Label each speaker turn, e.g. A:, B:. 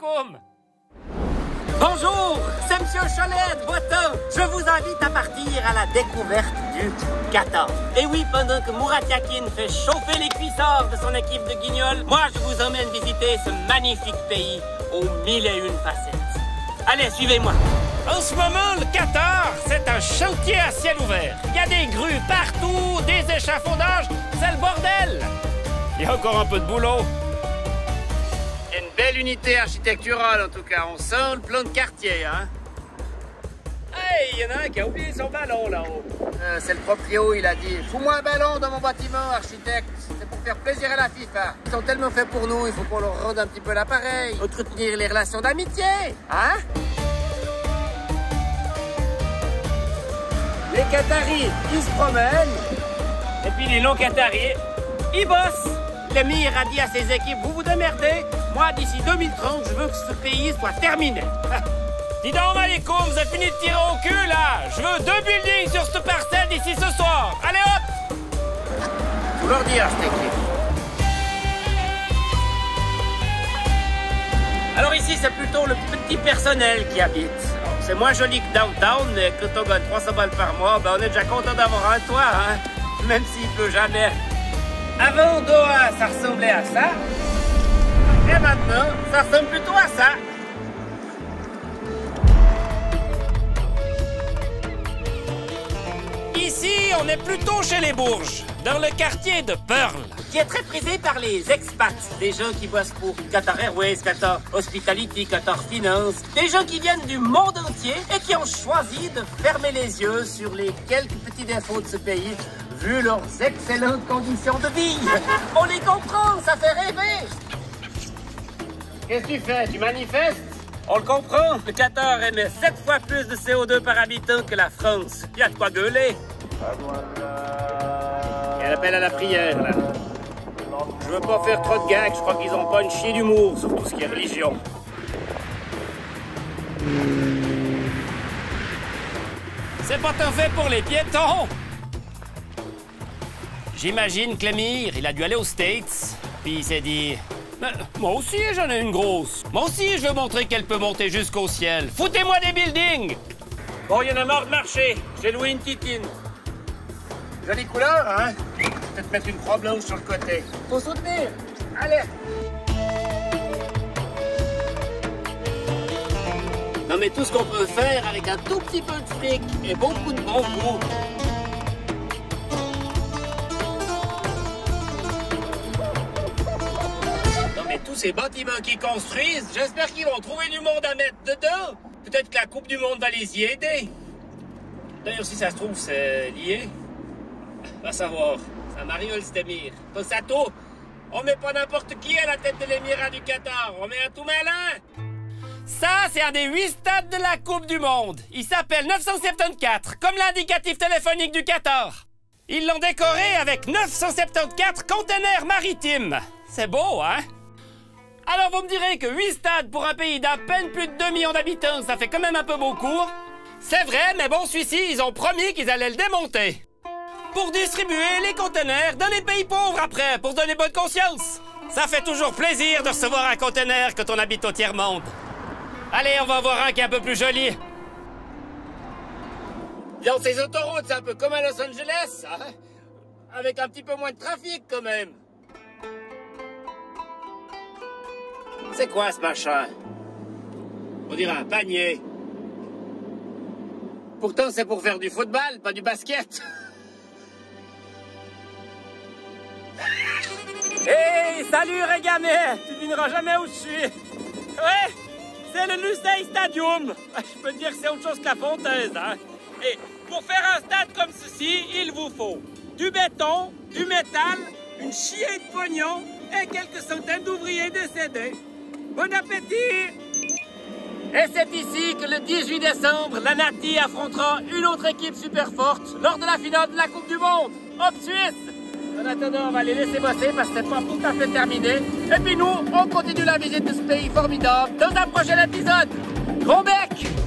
A: alaikum.
B: Bonjour, c'est Monsieur Cholet de Boiton. Je vous invite à partir à la découverte du Qatar. Et oui, pendant que Murat Yakin fait chauffer les cuissards de son équipe de guignols, moi je vous emmène visiter ce magnifique pays aux 1001 facettes. Allez, suivez-moi.
A: En ce moment, le Qatar, c'est un chantier à ciel ouvert. Il y a des grues partout, des échafaudages, c'est le bordel. Il y a encore un peu de boulot.
B: Une belle unité architecturale en tout cas, on sent le plan de quartier, hein. Hey, il y en a un qui a oublié son ballon là-haut. C'est le proprio, il a dit « Fous-moi un ballon dans mon bâtiment, architecte. C'est pour faire plaisir à la FIFA. Ils sont tellement faits pour nous, il faut qu'on leur rende un petit peu l'appareil. Entretenir les relations d'amitié, hein. » Les Qataris, ils se promènent. Et puis les non-Qataris, ils bossent. L'émir a dit à ses équipes, vous vous démerdez. Moi, d'ici 2030, je veux que ce pays soit terminé.
A: Dis donc, Malicoum, vous avez fini de tirer au cul, là. Je veux 2 buildings sur cette parcelle d'ici ce soir. Allez, hop.
B: Faut leur dire, cette équipe. Alors ici, c'est plutôt le petit personnel qui habite. C'est moins joli que downtown, mais quand on gagne 300 balles par mois, ben on est déjà content d'avoir un toit, hein. Même s'il pleut jamais. Avant, Doha, ça ressemblait à ça. Et maintenant, ça ressemble plutôt à ça.
A: Ici, on est plutôt chez les Bourges, dans le quartier de Pearl.
B: Qui est très prisé par les expats, des gens qui bossent pour Qatar Airways, Qatar Hospitality, Qatar Finance, des gens qui viennent du monde entier et qui ont choisi de fermer les yeux sur les quelques petits défauts de ce pays, vu leurs excellentes conditions de vie. On les comprend, ça fait rêver. Qu'est-ce que tu fais? Tu manifestes? On le comprend, le Qatar émet 7 fois plus de CO2 par habitant que la France. Il y a de quoi gueuler. Il y a l'appel à la prière, là. Je veux pas faire trop de gags, je crois qu'ils ont pas une chier d'humour sur tout ce qui est religion.
A: C'est pas tant fait pour les piétons. J'imagine que l'émir, il a dû aller aux States, puis il s'est dit... moi aussi, j'en ai une grosse. Moi aussi, je veux montrer qu'elle peut monter jusqu'au ciel. Foutez-moi des buildings!
B: Bon, il y en a marre de marcher. J'ai loué une titine. Jolie couleur, hein? Peut-être mettre une croix blanche sur le côté. Faut soutenir. Allez! Non, mais tout ce qu'on peut faire avec un tout petit peu de fric et beaucoup de bon goût. Non, mais tous ces bâtiments qu'ils construisent, j'espère qu'ils vont trouver du monde à mettre dedans. Peut-être que la Coupe du Monde va les y aider. D'ailleurs, si ça se trouve, c'est lié. Va savoir. Ça mariole, cet émir. Tosato, on met pas n'importe qui à la tête de l'émirat du Qatar. On met un tout malin.
A: Ça, c'est un des 8 stades de la Coupe du Monde. Il s'appelle 974, comme l'indicatif téléphonique du Qatar. Ils l'ont décoré avec 974 containers maritimes. C'est beau, hein? Alors, vous me direz que 8 stades pour un pays d'à peine plus de 2 millions d'habitants, ça fait quand même un peu beaucoup. C'est vrai, mais bon, celui-ci, ils ont promis qu'ils allaient le démonter. Pour distribuer les conteneurs dans les pays pauvres après, pour se donner bonne conscience. Ça fait toujours plaisir de recevoir un conteneur quand on habite au tiers-monde. Allez, on va en voir un qui est un peu plus joli.
B: Dans ces autoroutes, c'est un peu comme à Los Angeles, hein? Avec un petit peu moins de trafic quand même. C'est quoi ce machin? On dirait un panier. Pourtant, c'est pour faire du football, pas du basket. Hey, salut Régamé! Tu devineras jamais où je suis. Ouais, c'est le Lusail Stadium. Je peux te dire que c'est autre chose que la Fontaise, hein. Et pour faire un stade comme ceci, il vous faut du béton, du métal, une chier de pognon et quelques centaines d'ouvriers décédés. Bon appétit! Et c'est ici que le 18 décembre, la Nati affrontera une autre équipe super forte lors de la finale de la Coupe du Monde, Hop Suisse! En attendant, on va les laisser bosser parce que c'est pas tout à fait terminé. Et puis nous, on continue la visite de ce pays formidable dans un prochain épisode. Gros bec!